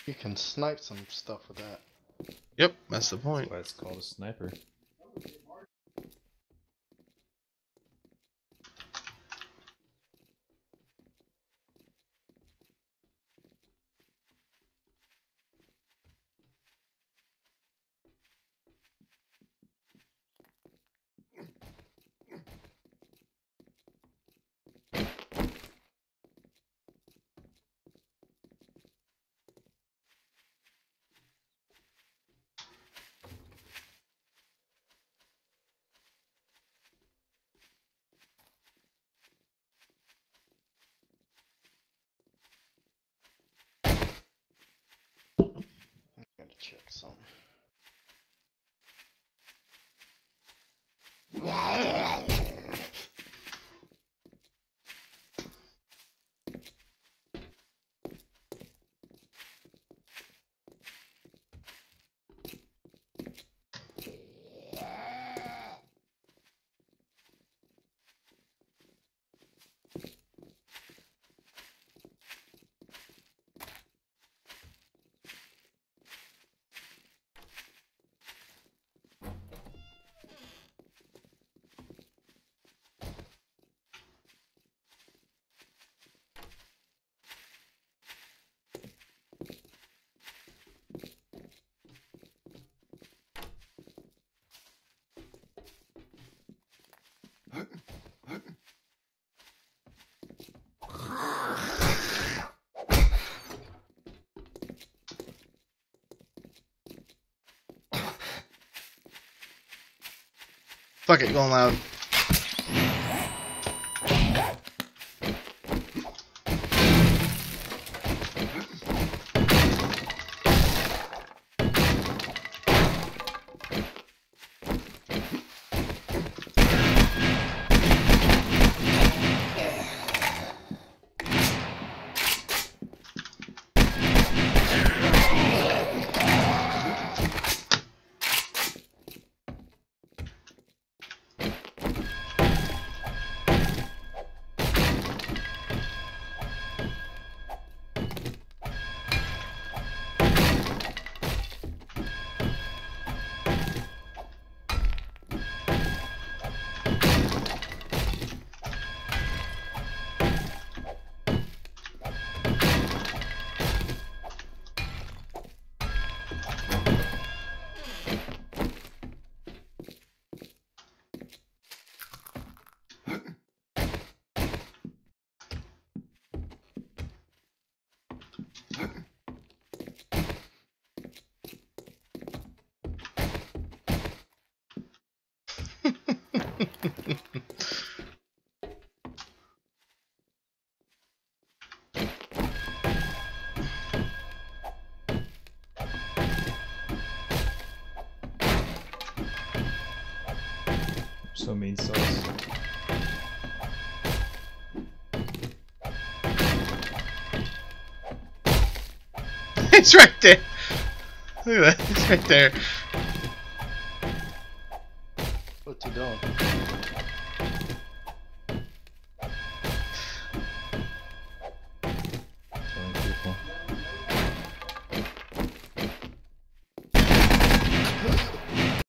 You can snipe some stuff with that. Yep, that's the That's point. why it's called a sniper. I gotta check something. Fuck it, going loud. So mean sauce. It's right there. Look at that. It's right there. What's he doing?